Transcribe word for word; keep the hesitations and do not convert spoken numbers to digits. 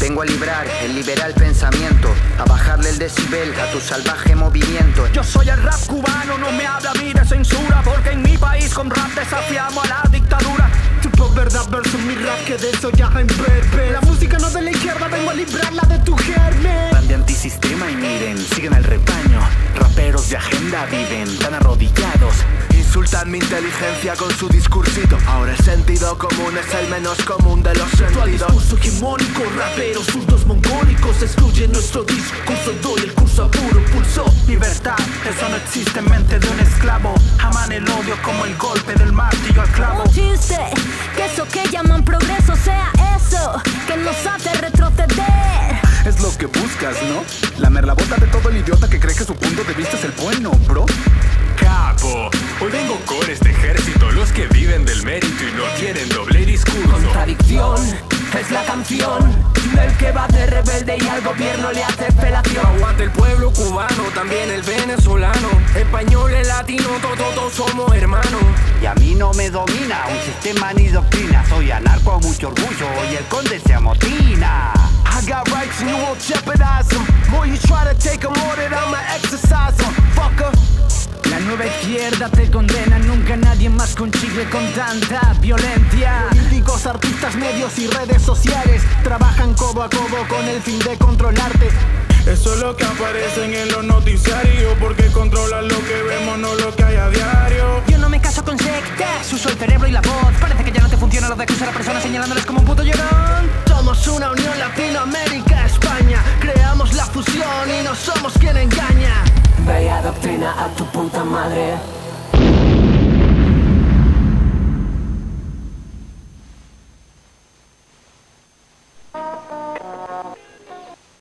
Vengo a librar el liberal pensamiento, a bajarle el decibel a tu salvaje movimiento. Yo soy el rap cubano, no me habla a mí de censura, porque en mi país con rap desafiamos a la dictadura. Tipo verdad versus mi rap, que de eso ya en breve. La música no de la izquierda, vengo a librarla de tu germen. Van de antisistema y miren, siguen al rebaño. Raperos de agenda viven tan arrodillados. Insultan mi inteligencia con su discursito. Ahora el sentido común es el menos común de los sentidos. Tu discurso hegemónico, raperos zurdos mongólicos excluyen nuestro discurso. Doy el curso a puro pulso. Libertad, eso no existe en mente de un esclavo. Aman el odio como el golpe del martillo al clavo. Un chiste, que eso que llaman progreso sea eso que nos hace retroceder. Es lo que buscas, ¿no? Lamer la bota de todo el idiota que cree que su punto de vista es el bueno, bro. Capo, hoy vengo con este ejército, los que viven del mérito y no tienen doble discurso. Contradicción es la canción del que va de rebelde y al gobierno le hace felación. Aguante el pueblo cubano, también el venezolano, español, el latino, todos, todos somos hermanos. Y a mí no me domina un sistema ni doctrina. Soy anarco a mucho orgullo y el conde se amotina. I got rights and you won't jeopardize them. More you try to take them, more that I'ma exercise them, fucker. La nueva izquierda te condena, nunca nadie más con chicle con tanta violencia. Políticos, artistas, medios y redes sociales trabajan codo a codo con el fin de controlarte. Eso es lo que aparecen en los noticiarios, porque controlan lo que vemos, no lo que hay a diario. Yo no me caso con sectas, uso el cerebro y la voz. Parece que ya no te funciona lo de acusar a personas señalándoles como un puto llorón. Somos una unión Latinoamérica, España. Creamos la fusión y no somos quien engaña. Bella doctrina a tu puta madre.